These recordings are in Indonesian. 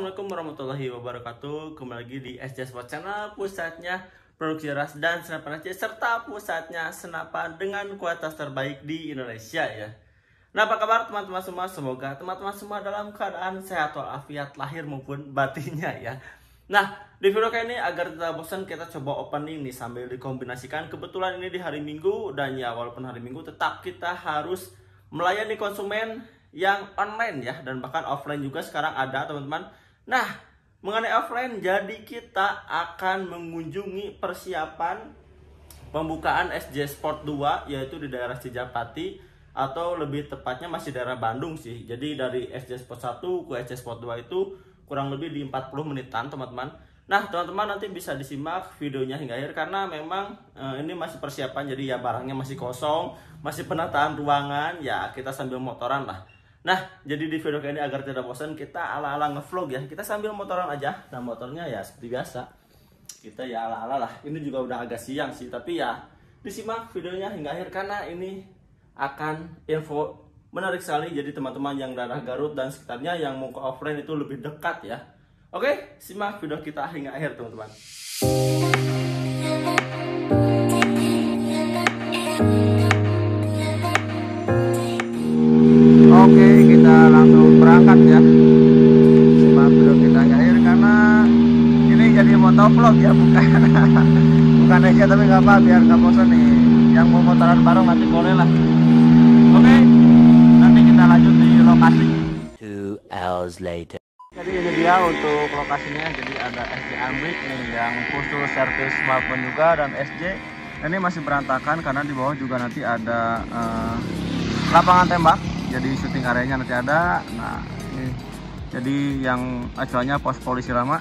Assalamualaikum warahmatullahi wabarakatuh. Kembali lagi di SJ Sport Channel, pusatnya produksi ras dan senapan SJ, serta pusatnya senapan dengan kualitas terbaik di Indonesia ya. Nah, apa kabar teman-teman semua? Semoga teman-teman semua dalam keadaan sehat walafiat lahir maupun batinnya ya. Nah, di video kali ini agar tidak bosan, kita coba opening nih sambil dikombinasikan. Kebetulan ini di hari Minggu, dan ya walaupun hari Minggu tetap kita harus melayani konsumen yang online ya, dan bahkan offline juga sekarang ada teman-teman. Nah, mengenai offline, jadi kita akan mengunjungi persiapan pembukaan SJ Sport 2, yaitu di daerah Cijapati, atau lebih tepatnya masih daerah Bandung sih. Jadi dari SJ Sport 1 ke SJ Sport 2 itu kurang lebih di 40 menitan teman-teman. Nah, teman-teman nanti bisa disimak videonya hingga akhir, karena memang ini masih persiapan, jadi ya barangnya masih kosong, masih penataan ruangan, ya kita sambil motoran lah. Nah, jadi di video kali ini agar tidak bosan, kita ala-ala ngevlog ya. Kita sambil motoran aja. Nah, motornya ya seperti biasa. Kita ya ala-ala lah. Ini juga udah agak siang sih, tapi ya disimak videonya hingga akhir, karena ini akan info menarik sekali. Jadi teman-teman yang daerah Garut dan sekitarnya yang mau ke offline itu lebih dekat ya. Oke, simak video kita hingga akhir teman-teman. Oke, kita langsung berangkat ya. Simak video kita hingga akhir, karena ini jadi motovlog ya, bukan aja, tapi nggak apa, biar nggak bosan nih. Yang mau motoran bareng nanti boleh lah. Oke, nanti kita lanjut di lokasi. 2 hours later. Jadi ini dia untuk lokasinya. Jadi ada SJ Amrik nih yang khusus servis smartphone juga, dan SJ ini masih berantakan karena di bawah juga nanti ada lapangan tembak. Jadi syuting areanya nanti ada. Nah, ini jadi yang acuannya pos polisi lama.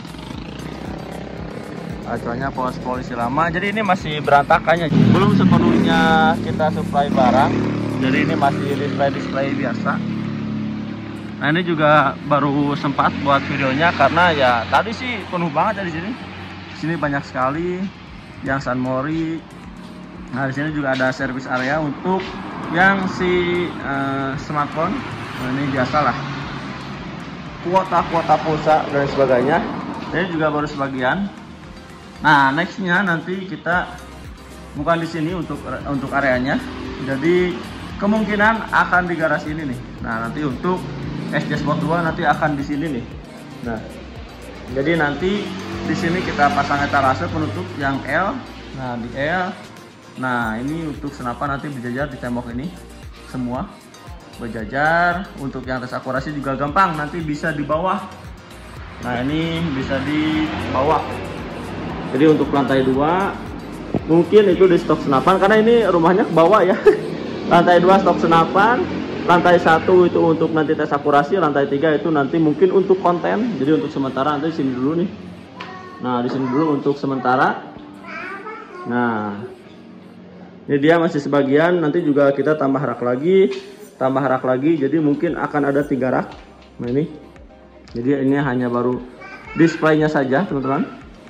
Acuannya pos polisi lama. Jadi ini masih berantakannya, belum sepenuhnya kita supply barang. Jadi ini masih display biasa. Nah, ini juga baru sempat buat videonya karena ya tadi sih penuh banget ya di sini. Di sini banyak sekali yang San Mori. Nah, di sini juga ada service area untuk yang si smartphone. Nah, ini biasalah kuota pulsa dan sebagainya. Ini juga baru sebagian. Nah, nextnya nanti kita bukan di sini untuk areanya. Jadi kemungkinan akan di garasi ini nih. Nah, nanti untuk SJ Sport 2 nanti akan di sini nih. Nah, jadi nanti di sini kita pasang etalase penutup yang L. Nah, di L. Nah, ini untuk senapan nanti berjajar di tembok ini semua berjajar. Untuk yang tes akurasi juga gampang, nanti bisa di bawah. Nah, ini bisa di bawah. Jadi untuk lantai 2 mungkin itu di stok senapan, karena ini rumahnya ke bawah ya. Lantai 2 stok senapan, lantai 1 itu untuk nanti tes akurasi, lantai 3 itu nanti mungkin untuk konten. Jadi untuk sementara nanti di sini dulu nih. Nah, di sini dulu untuk sementara. Nah, ini dia masih sebagian, nanti juga kita tambah rak lagi, jadi mungkin akan ada 3 rak. Nah, ini jadi ini hanya baru displaynya saja teman-teman.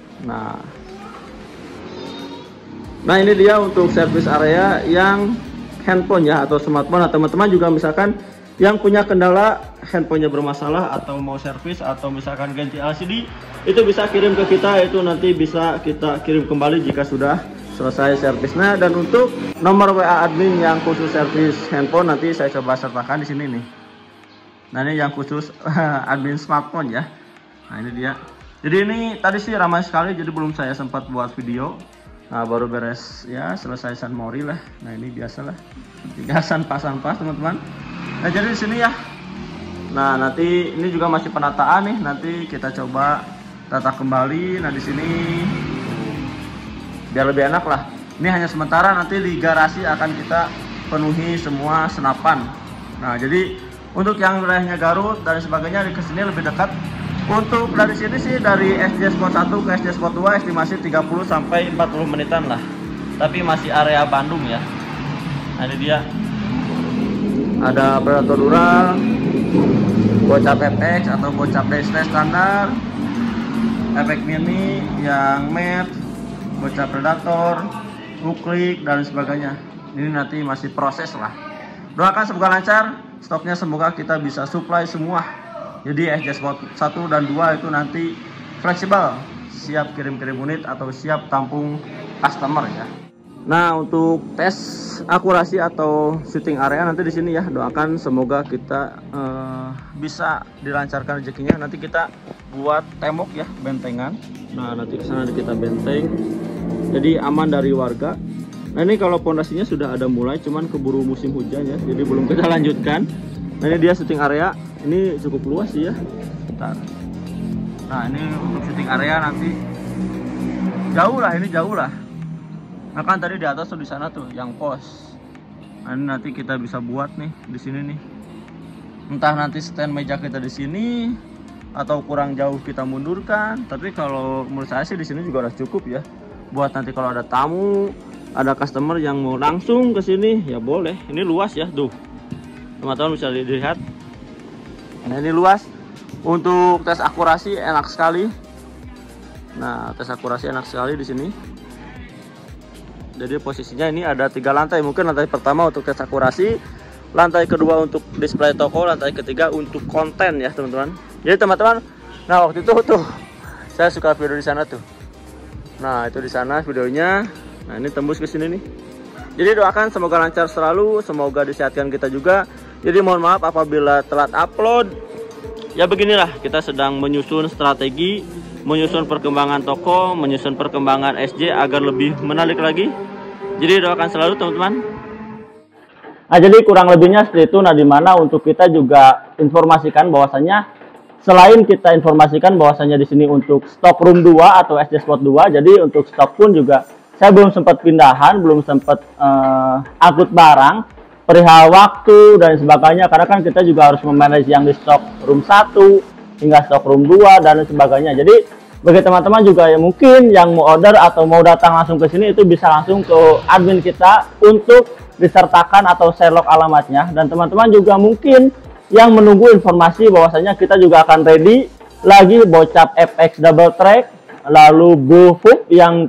Nah, ini dia untuk service area yang handphone ya, atau smartphone. Nah, teman-teman juga misalkan yang punya kendala handphonenya bermasalah atau mau servis atau misalkan ganti LCD, itu bisa kirim ke kita, itu nanti bisa kita kirim kembali jika sudah selesai servisnya. Dan untuk nomor WA admin yang khusus servis handphone nanti saya coba sertakan di sini nih. Nah, ini yang khusus admin smartphone ya. Nah, ini dia. Jadi ini tadi sih ramai sekali, jadi belum saya sempat buat video. Nah, baru beres ya, selesai San Mori lah. Nah, ini biasalah 3 sampah teman-teman. Nah, jadi di sini ya. Nah, nanti ini juga masih penataan nih. Nanti kita coba tata kembali. Nah, di sini biar lebih enak lah. Ini hanya sementara, nanti di garasi akan kita penuhi semua senapan. Nah, jadi untuk yang wilayahnya Garut dan sebagainya di kesini lebih dekat. Untuk dari sini sih, dari SJ Sport 1 ke SJ Sport 2 estimasi 30 sampai 40 menitan lah. Tapi masih area Bandung ya. Nah, ini dia. Ada Predator Dural, bocap FX atau bocap DST standar, efek mini yang matte, bocah Predator, uklik dan sebagainya. Ini nanti masih proses lah. Doakan semoga lancar stoknya, semoga kita bisa supply semua Jadi SJ Sport 1 dan 2 itu nanti fleksibel, siap kirim-kirim unit atau siap tampung customer ya. Nah, untuk tes akurasi atau shooting area nanti di sini ya, doakan semoga kita bisa dilancarkan rezekinya. Nanti kita buat tembok ya, bentengan. Nah, nanti ke sana kita benteng. Jadi aman dari warga. Nah, ini kalau pondasinya sudah ada mulai, cuman keburu musim hujan ya, jadi belum kita lanjutkan. Nah, ini dia shooting area. Ini cukup luas sih ya. Bentar. Nah, ini untuk shooting area nanti jauh lah, ini jauh lah. Nah, kan tadi di atas tuh di sana tuh yang pos. Nah, ini nanti kita bisa buat nih di sini nih. Entah nanti stand meja kita di sini atau kurang jauh kita mundurkan. Tapi kalau menurut saya sih di sini juga udah cukup ya. Buat nanti kalau ada tamu, ada customer yang mau langsung ke sini ya boleh. Ini luas ya tuh. Teman-teman bisa dilihat. Nah, ini luas. Untuk tes akurasi enak sekali. Nah, tes akurasi enak sekali di sini. Jadi posisinya ini ada 3 lantai. Mungkin lantai pertama untuk tes akurasi, lantai kedua untuk display toko, lantai ketiga untuk konten ya teman-teman. Jadi teman-teman, nah waktu itu tuh saya suka video di sana tuh. Nah, itu di sana videonya. Nah, ini tembus ke sini nih. Jadi doakan semoga lancar selalu, semoga disehatkan kita juga. Jadi mohon maaf apabila telat upload. Ya beginilah, kita sedang menyusun strategi, menyusun perkembangan toko, menyusun perkembangan SJ agar lebih menarik lagi. Jadi doakan selalu teman-teman. Nah, jadi kurang lebihnya seperti itu. Nah, dimana untuk kita juga informasikan bahwasanya selain kita informasikan bahwasanya di sini untuk stock room 2 atau SJ Sport 2, jadi untuk stok pun juga saya belum sempat pindahan, belum sempat angkut barang. Perihal waktu dan sebagainya, karena kan kita juga harus memanage yang di stok room 1 hingga stok room 2 dan sebagainya. Jadi bagi teman-teman juga yang mungkin yang mau order atau mau datang langsung ke sini, itu bisa langsung ke admin kita untuk disertakan atau share log alamatnya. Dan teman-teman juga mungkin yang menunggu informasi bahwasanya kita juga akan ready lagi bocap FX double track, lalu GoFook yang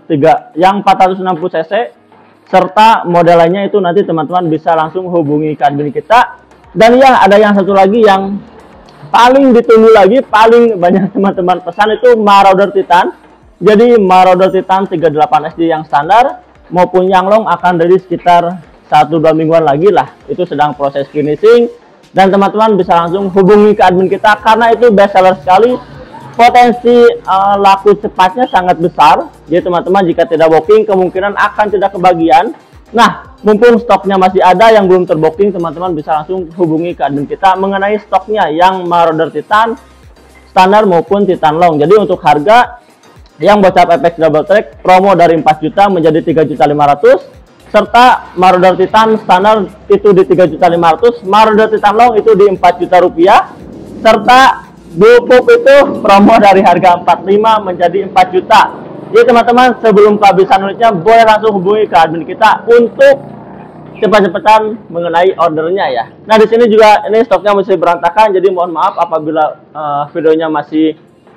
460 cc, serta model lainnya itu nanti teman-teman bisa langsung hubungi ke admin kita. Dan ya ada yang satu lagi yang paling ditunggu lagi, paling banyak teman-teman pesan, itu Marauder Titan. Jadi Marauder Titan 38 SD yang standar maupun yang long akan dari sekitar 1-2 mingguan lagi lah. Itu sedang proses finishing dan teman-teman bisa langsung hubungi ke admin kita karena itu best seller sekali. Potensi laku cepatnya sangat besar. Jadi teman-teman jika tidak booking kemungkinan akan tidak kebagian. Nah, mumpung stoknya masih ada yang belum terbooking, teman-teman bisa langsung hubungi ke admin kita mengenai stoknya yang Marauder Titan standar maupun Titan long. Jadi untuk harga yang bocap FX double track promo dari 4 juta menjadi 3.500.000, serta Marauder Titan standar itu di 3.500.000, Marauder Titan long itu di 4 juta rupiah, serta GoPop itu promo dari harga 45 menjadi 4 juta. Jadi teman-teman sebelum kehabisan unitnya boleh langsung hubungi ke admin kita untuk cepat-cepatan mengenai ordernya ya. Nah, di sini juga ini stoknya masih berantakan, jadi mohon maaf apabila videonya masih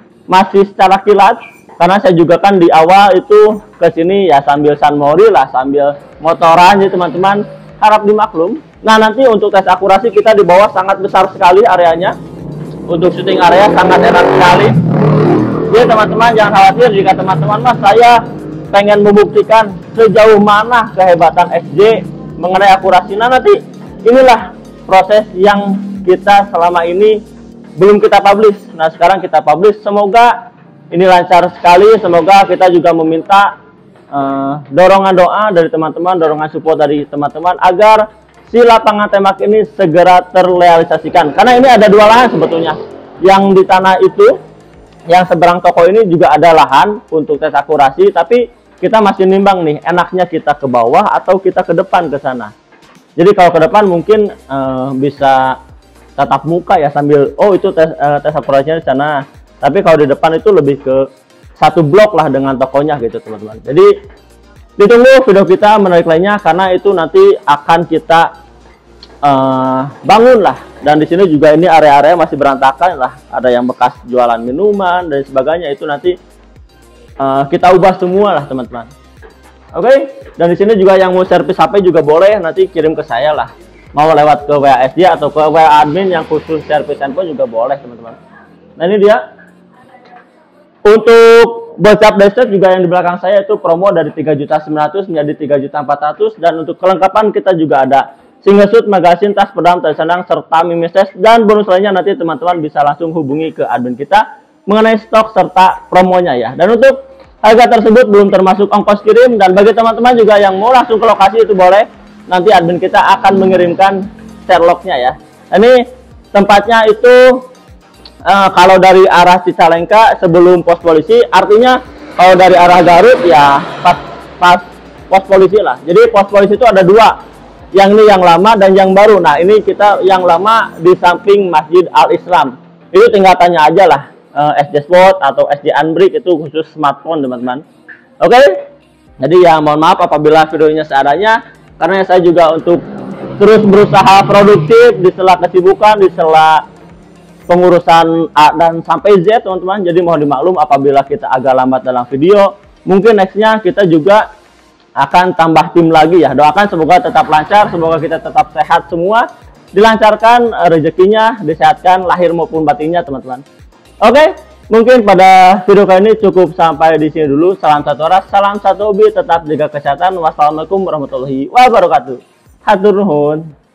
secara kilat, karena saya juga kan di awal itu ke sini ya sambil sunmori lah, sambil motoran, jadi teman-teman harap dimaklum. Nah, nanti untuk tes akurasi kita di bawah sangat besar sekali areanya. Untuk syuting area sangat enak sekali. Jadi teman-teman jangan khawatir jika teman-teman saya pengen membuktikan sejauh mana kehebatan SJ mengenai akurasi. Nah, nanti inilah proses yang kita selama ini belum kita publish. Nah, sekarang kita publish. Semoga ini lancar sekali. Semoga kita juga meminta dorongan doa dari teman-teman, dorongan support dari teman-teman agar si lapangan tembak ini segera terrealisasikan. Karena ini ada 2 lahan sebetulnya. Yang di tanah itu, yang seberang toko ini juga ada lahan untuk tes akurasi. Tapi kita masih nimbang nih, enaknya kita ke bawah atau kita ke depan ke sana. Jadi kalau ke depan mungkin bisa tatap muka ya sambil, oh itu tes akurasinya di sana. Tapi kalau di depan itu lebih ke satu blok lah dengan tokonya gitu teman-teman. Jadi ditunggu video kita menarik lainnya karena itu nanti akan kita bangun lah. Dan di sini juga ini area-area masih berantakan lah. Ada yang bekas jualan minuman dan sebagainya, itu nanti kita ubah semua lah teman-teman. Oke, dan di sini juga yang mau servis HP juga boleh nanti kirim ke saya lah. mau lewat ke WA SJ atau ke WA admin yang khusus servis handphone juga boleh teman-teman. Nah ini dia. Untuk bocap dashboard juga yang di belakang saya itu promo dari 3.900.000 menjadi 3.400.000, dan untuk kelengkapan kita juga ada single shoot, magazine, tas pedang, tas sandang, serta mimeses, dan bonus lainnya nanti teman-teman bisa langsung hubungi ke admin kita mengenai stok serta promonya ya. Dan untuk harga tersebut belum termasuk ongkos kirim, dan bagi teman-teman juga yang mau langsung ke lokasi itu boleh, nanti admin kita akan mengirimkan Sherlocknya ya. Ini tempatnya itu kalau dari arah Cicalengka sebelum pos polisi, artinya kalau dari arah Garut ya pas pos polisi lah. Jadi pos polisi itu ada dua, yang ini yang lama dan yang baru. Nah ini kita yang lama di samping Masjid Al Islam. Itu tinggal tanya aja lah SJ Sport atau SJ Unbreak, itu khusus smartphone teman-teman. Oke, jadi ya mohon maaf apabila videonya seadanya, karena saya juga untuk terus berusaha produktif di sela kesibukan, di sela pengurusan A dan sampai Z teman-teman. Jadi mohon dimaklum apabila kita agak lambat dalam video. Mungkin nextnya kita juga akan tambah tim lagi ya. Doakan semoga tetap lancar, semoga kita tetap sehat semua, dilancarkan rezekinya, disehatkan lahir maupun batinnya teman-teman. Oke, mungkin pada video kali ini cukup sampai di sini dulu. Salam satu arah, salam satu hobi, tetap jaga kesehatan. Wassalamualaikum warahmatullahi wabarakatuh. Hatur nuhun.